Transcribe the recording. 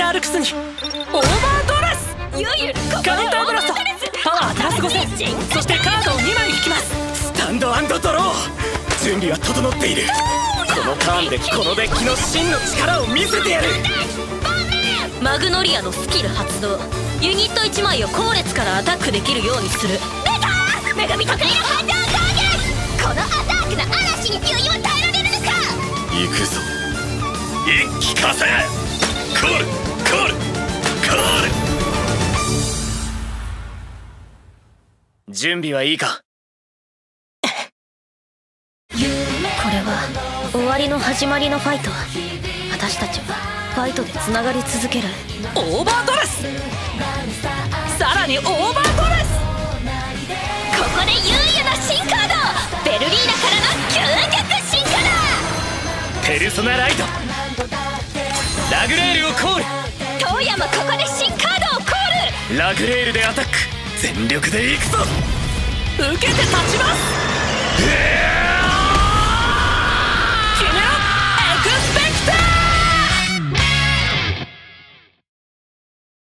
な歩くスにオーバードレス、カウンターブラスト、パワープラス5000、そしてカードを2枚引きます。スタンド&ドロー、準備は整っている。このターンでこのデッキの真の力を見せてやる。 マグノリアのスキル発動、ユニット1枚を後列からアタックできるようにする。女神得意のハンター攻撃、このアタックの嵐に余裕を耐えられるのか。 行くぞ、一気かせ。コールコールコール。 準備はいいか。 これは終わりの始まりのファイト。私たちはファイトでつながり続ける。 オーバードレス、さらにオーバードレス。 ここでユーユの新カード、ベルリーナからの究極進化だ。 ペルソナライト、ラグレールをコール。 トーヤもここで新カードをコール。 ラグレールでアタック、全力でいくぞ。受けて立ちます。